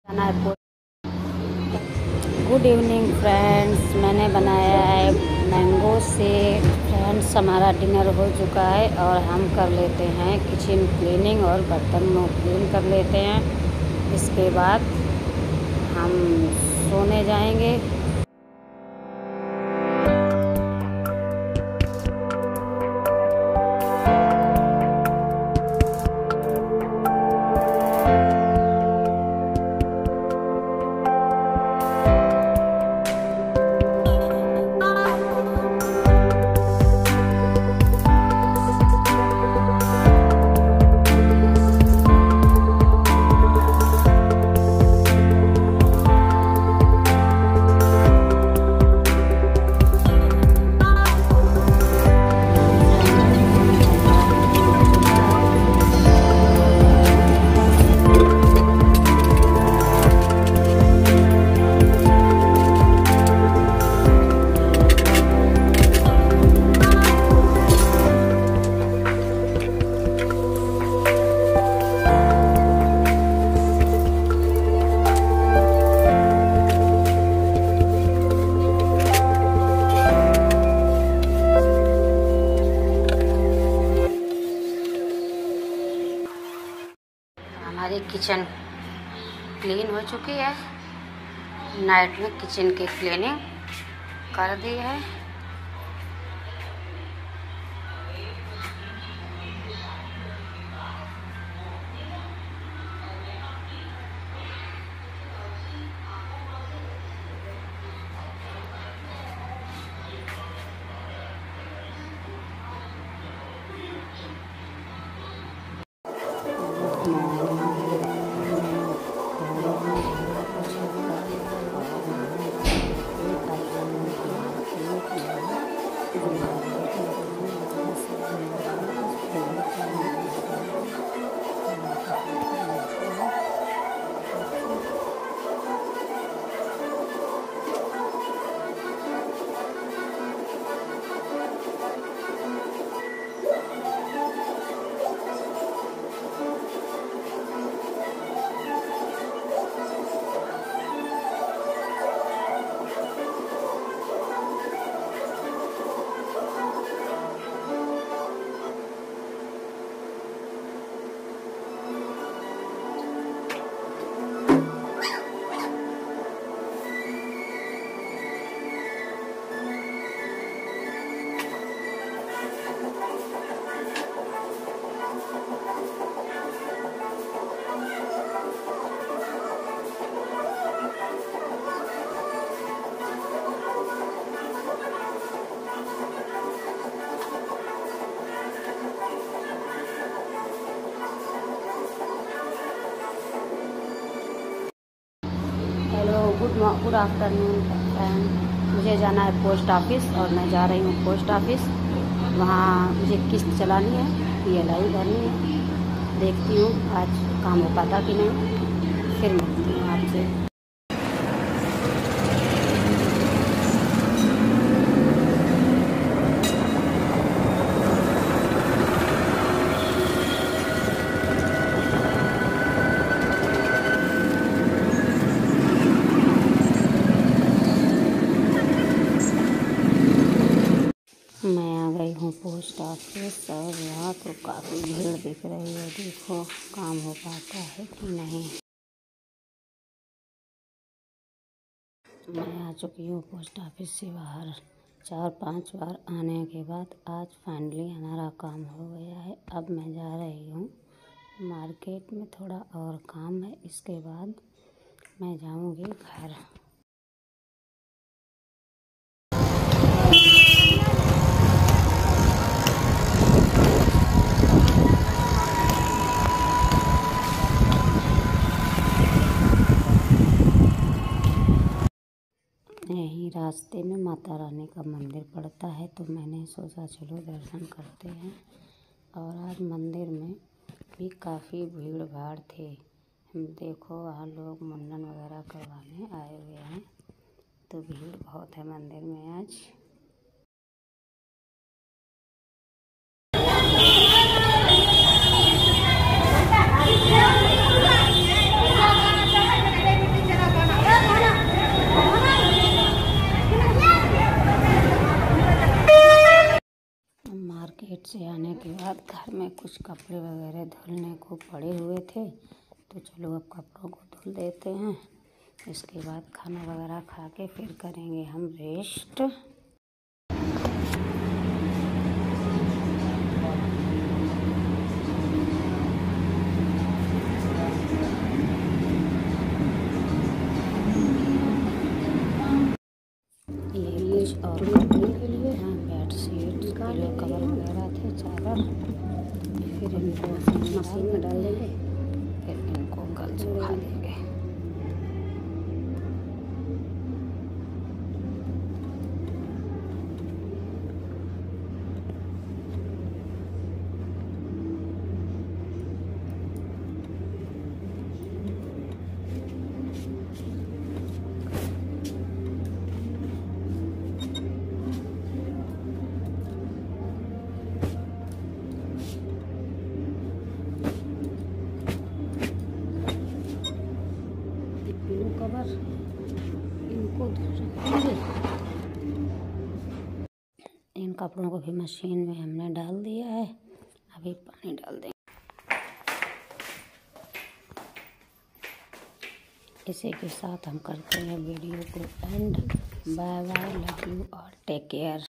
Good evening friends, मैंने बनाया है मैंगो शेक। फ्रेंड्स, हमारा डिनर हो चुका है और हम कर लेते हैं किचन क्लीनिंग और बर्तन क्लीन कर लेते हैं। इसके बाद हम सोने जाएंगे। हमारी किचन क्लीन हो चुकी है। नाइट में किचन की क्लीनिंग कर दी है। Good afternoon friend. मुझे जाना है पोस्ट ऑफिस और मैं जा रही हूँ पोस्ट ऑफिस। वहाँ मुझे किस्त चलानी है, PLI भरनी है। देखती हूँ आज काम हो पाता कि नहीं, फिर मिलती हूँ आपसे। मैं आ गई हूँ पोस्ट ऑफिस और यहाँ तो काफ़ी भीड़ दिख रही है। देखो काम हो पाता है कि नहीं। मैं आ चुकी हूँ पोस्ट ऑफिस से बाहर। 4-5 बार आने के बाद आज फाइनली हमारा काम हो गया है। अब मैं जा रही हूँ मार्केट में, थोड़ा और काम है। इसके बाद मैं जाऊँगी घर। यहीं रास्ते में माता रानी का मंदिर पड़ता है, तो मैंने सोचा चलो दर्शन करते हैं। और आज मंदिर में भी काफ़ी भीड़ भाड़ थी। देखो वहाँ लोग मुंडन वगैरह करवाने आए हुए हैं, तो भीड़ बहुत है मंदिर में आज। के बाद घर में कुछ कपड़े वगैरह धुलने को पड़े हुए थे, तो चलो अब कपड़ों को धुल देते हैं। इसके बाद खाना वगैरह खा के फिर करेंगे हम रेस्ट। ये कुछ और कपड़े के लिए हैं, बेडशीट पिलो कवर वगैरह थे, चादर। फिर इनको मशीन में डाल देंगे, फिर इनको कल सुखा देंगे। पिलो कवर इनको रखेंगे। इन कपड़ों को भी मशीन में हमने डाल दिया है, अभी पानी डाल देंगे। इसी के साथ हम करते हैं वीडियो को end. Bye bye, love you और टेक केयर।